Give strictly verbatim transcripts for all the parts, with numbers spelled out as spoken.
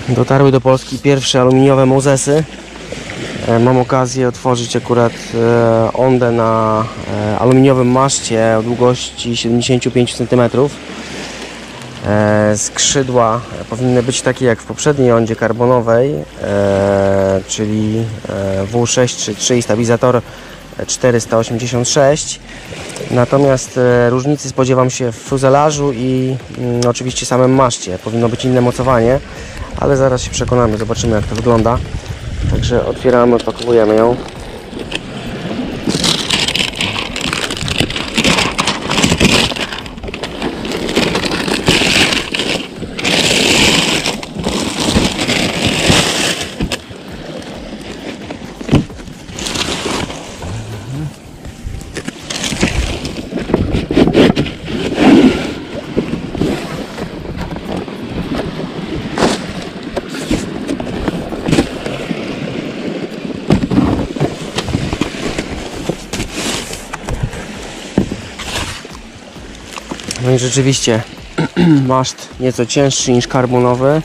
Dotarły do Polski pierwsze aluminiowe Mosesy. Mam okazję otworzyć akurat Ondę na aluminiowym maszcie o długości siedemdziesiąt pięć centymetrów. Skrzydła powinny być takie jak w poprzedniej Ondzie karbonowej, czyli W sześć trzy trzy i stabilizator czterysta osiemdziesiąt sześć. Natomiast różnicy spodziewam się w fuzelażu i mm, oczywiście samym maszcie. Powinno być inne mocowanie, ale zaraz się przekonamy, zobaczymy jak to wygląda. Także otwieramy, odpakowujemy ją. No i rzeczywiście maszt nieco cięższy niż karbonowy,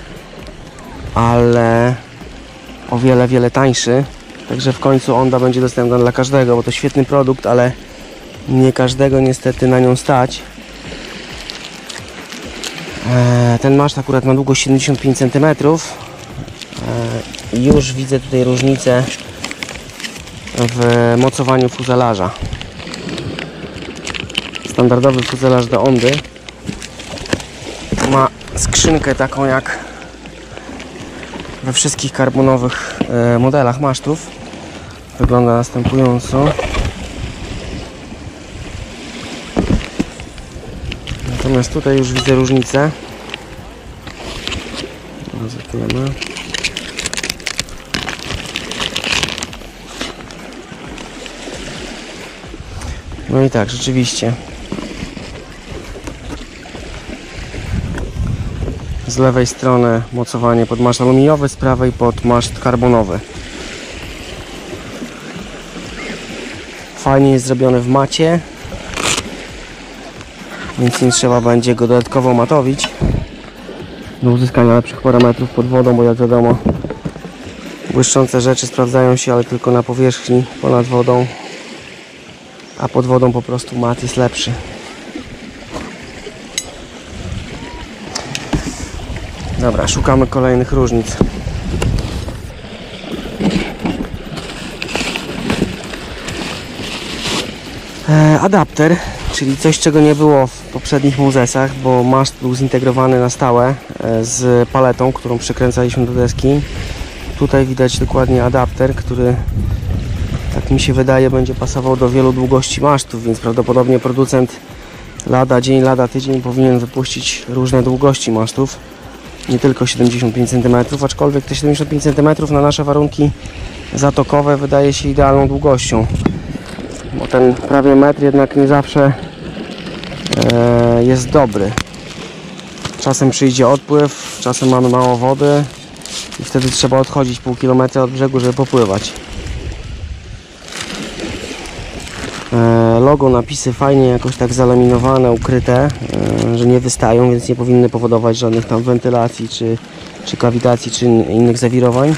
ale o wiele, wiele tańszy. Także w końcu Onda będzie dostępna dla każdego, bo to świetny produkt, ale nie każdego niestety na nią stać. Ten maszt akurat ma długość siedemdziesiąt pięć centymetrów. Już widzę tutaj różnicę w mocowaniu fuzelaża. Standardowy fuzelaż do Ondy ma skrzynkę taką jak we wszystkich karbonowych modelach masztów. Wygląda następująco. Natomiast tutaj już widzę różnicę. Zaklejamy. No i tak, rzeczywiście. Z lewej strony mocowanie pod maszt aluminiowy, z prawej pod maszt karbonowy. Fajnie jest zrobiony w macie, więc nie trzeba będzie go dodatkowo matowić do uzyskania lepszych parametrów pod wodą, bo jak wiadomo błyszczące rzeczy sprawdzają się, ale tylko na powierzchni ponad wodą, a pod wodą po prostu mat jest lepszy. Dobra, szukamy kolejnych różnic. E, adapter, czyli coś czego nie było w poprzednich Mosesach, bo maszt był zintegrowany na stałe e, z paletą, którą przykręcaliśmy do deski. Tutaj widać dokładnie adapter, który, tak mi się wydaje, będzie pasował do wielu długości masztów, więc prawdopodobnie producent lada dzień, lada tydzień powinien wypuścić różne długości masztów. Nie tylko siedemdziesiąt pięć centymetrów, aczkolwiek te siedemdziesiąt pięć centymetrów na nasze warunki zatokowe wydaje się idealną długością, bo ten prawie metr jednak nie zawsze e, jest dobry. Czasem przyjdzie odpływ, czasem mamy mało wody i wtedy trzeba odchodzić pół kilometra od brzegu, żeby popływać. E, logo, napisy fajnie jakoś tak zalaminowane, ukryte, e, że nie wystają, więc nie powinny powodować żadnych tam wentylacji, czy, czy kawitacji, czy innych zawirowań.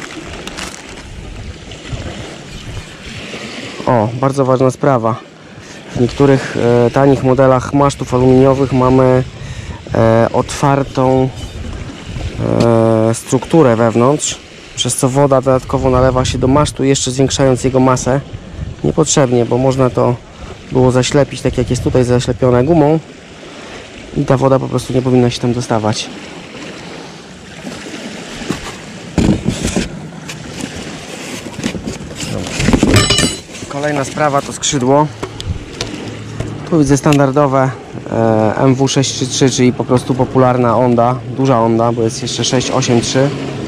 O, bardzo ważna sprawa. W niektórych e, tanich modelach masztów aluminiowych mamy e, otwartą e, strukturę wewnątrz, przez co woda dodatkowo nalewa się do masztu, jeszcze zwiększając jego masę. Niepotrzebnie, bo można to było zaślepić, tak jak jest tutaj zaślepione gumą, i ta woda po prostu nie powinna się tam dostawać. Kolejna sprawa to skrzydło. Tu widzę standardowe e, M W sześć trzy trzy, czyli po prostu popularna Onda, duża Onda, bo jest jeszcze sześć osiem trzy.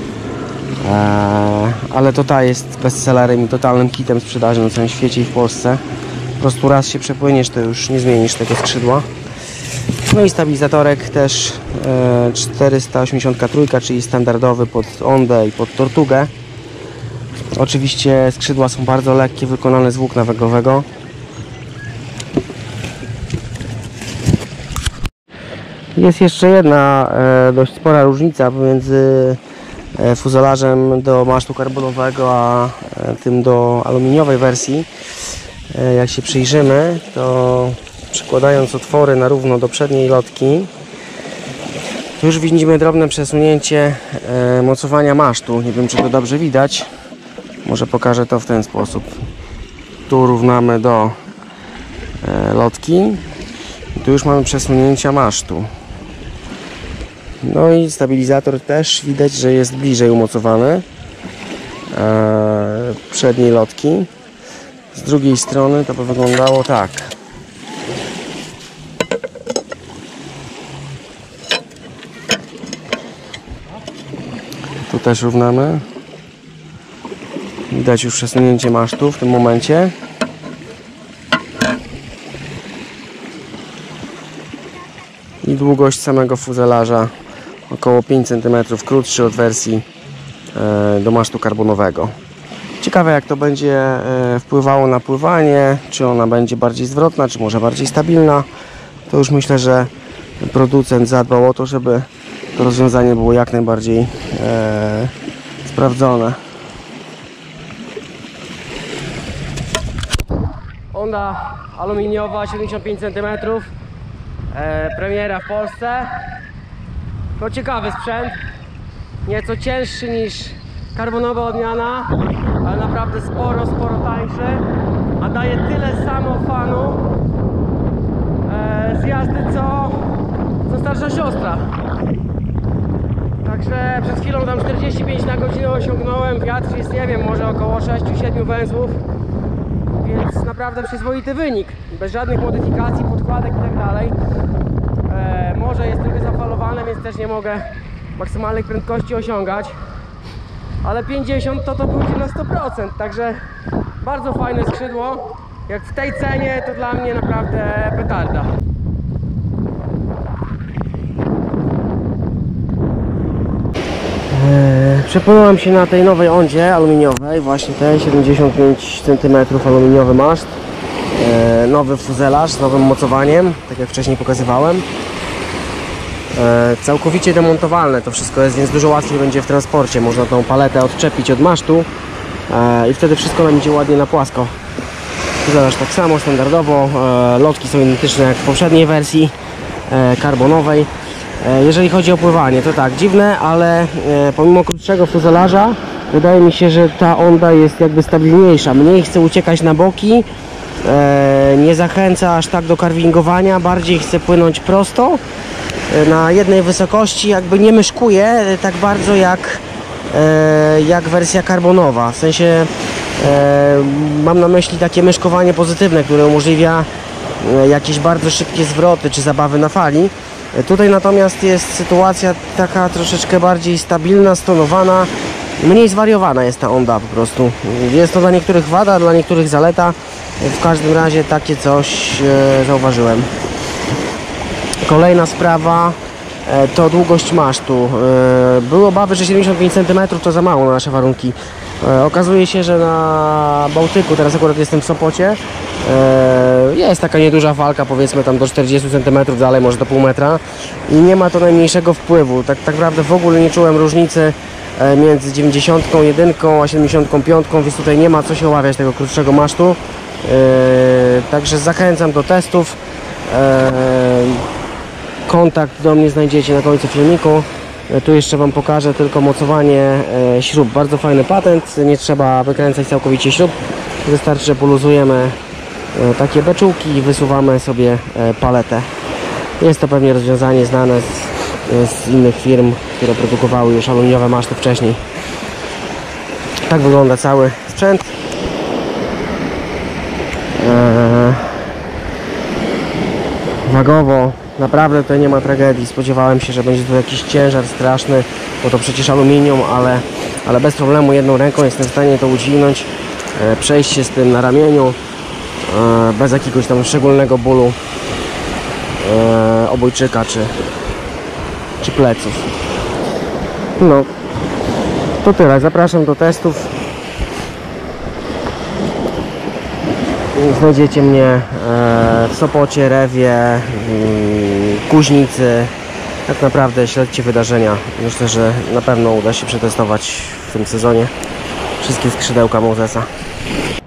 Eee, ale to ta jest bestsellerem i totalnym kitem sprzedaży na całym świecie i w Polsce. Po prostu raz się przepłyniesz, to już nie zmienisz tego skrzydła. No i stabilizatorek też e, czterysta osiemdziesiąt trzy, czyli standardowy pod Ondę i pod Tortugę. Oczywiście skrzydła są bardzo lekkie, wykonane z włókna węglowego. Jest jeszcze jedna e, dość spora różnica pomiędzy fuzelażem do masztu karbonowego, a tym do aluminiowej wersji. Jak się przyjrzymy, to przykładając otwory na równo do przedniej lotki, to już widzimy drobne przesunięcie mocowania masztu. Nie wiem, czy to dobrze widać. Może pokażę to w ten sposób. Tu równamy do lotki. Tu już mamy przesunięcia masztu. No i stabilizator też widać, że jest bliżej umocowany przedniej lotki. Z drugiej strony to by wyglądało tak. Tu też równamy. Widać już przesunięcie masztu w tym momencie. I długość samego fuzelaża około pięć centymetrów, krótszy od wersji do masztu karbonowego. Ciekawe, jak to będzie wpływało na pływanie, czy ona będzie bardziej zwrotna, czy może bardziej stabilna. To już myślę, że producent zadbał o to, żeby to rozwiązanie było jak najbardziej e, sprawdzone. Onda aluminiowa, siedemdziesiąt pięć centymetrów, e, premiera w Polsce. To ciekawy sprzęt, nieco cięższy niż karbonowa odmiana, ale naprawdę sporo, sporo tańszy, a daje tyle samo fanu e, z jazdy co, co starsza siostra. Także przed chwilą tam czterdzieści pięć na godzinę osiągnąłem, wiatr jest, nie wiem, może około sześć siedem węzłów, więc naprawdę przyzwoity wynik, bez żadnych modyfikacji, podkładek i tak dalej. E, morze jest trochę zafalowane, więc też nie mogę maksymalnych prędkości osiągać, ale pięćdziesiąt to to pójdzie na sto procent, także bardzo fajne skrzydło. Jak w tej cenie, to dla mnie naprawdę petarda. Eee, przepłynąłem się na tej nowej ondzie aluminiowej, właśnie tej siedemdziesiąt pięć centymetrów aluminiowy maszt, eee, nowy fuzelaż z nowym mocowaniem, tak jak wcześniej pokazywałem. E, całkowicie demontowalne to wszystko jest, więc dużo łatwiej będzie w transporcie. Można tą paletę odczepić od masztu e, i wtedy wszystko nam idzie ładnie na płasko. Zobacz, tak samo standardowo, e, lotki są identyczne jak w poprzedniej wersji e, karbonowej. E, jeżeli chodzi o pływanie, to tak, dziwne, ale e, pomimo krótszego fuzelaża wydaje mi się, że ta onda jest jakby stabilniejsza, mniej chce uciekać na boki, e, nie zachęca aż tak do carvingowania, bardziej chce płynąć prosto na jednej wysokości, jakby nie myszkuje tak bardzo jak, e, jak wersja karbonowa. W sensie e, mam na myśli takie myszkowanie pozytywne, które umożliwia e, jakieś bardzo szybkie zwroty czy zabawy na fali. E, tutaj natomiast jest sytuacja taka troszeczkę bardziej stabilna, stonowana, mniej zwariowana jest ta onda po prostu. Jest to dla niektórych wada, dla niektórych zaleta. W każdym razie takie coś e, zauważyłem. Kolejna sprawa to długość masztu. Były obawy, że siedemdziesiąt pięć centymetrów to za mało na nasze warunki. Okazuje się, że na Bałtyku, teraz akurat jestem w Sopocie, jest taka nieduża falka, powiedzmy tam do czterdziestu centymetrów, dalej może do pół metra i nie ma to najmniejszego wpływu. Tak, tak naprawdę w ogóle nie czułem różnicy między dziewięćdziesiątką jeden a siedemdziesiątką pięć, więc tutaj nie ma co się obawiać tego krótszego masztu. Także zachęcam do testów. Kontakt do mnie znajdziecie na końcu filmiku. Tu jeszcze Wam pokażę tylko mocowanie śrub. Bardzo fajny patent, nie trzeba wykręcać całkowicie śrub. Wystarczy, że poluzujemy takie beczułki i wysuwamy sobie paletę. Jest to pewnie rozwiązanie znane z, z innych firm, które produkowały już aluminiowe maszty wcześniej. Tak wygląda cały sprzęt. Wagowo naprawdę tutaj nie ma tragedii. Spodziewałem się, że będzie tu jakiś ciężar straszny, bo to przecież aluminium, ale, ale bez problemu jedną ręką jestem w stanie to udźwignąć, e, przejść się z tym na ramieniu, e, bez jakiegoś tam szczególnego bólu e, obojczyka czy, czy pleców. No, to tyle. Zapraszam do testów. Znajdziecie mnie w Sopocie, Rewie, Kuźnicy, Tak naprawdę śledźcie wydarzenia. Myślę, że na pewno uda się przetestować w tym sezonie wszystkie skrzydełka Mosesa.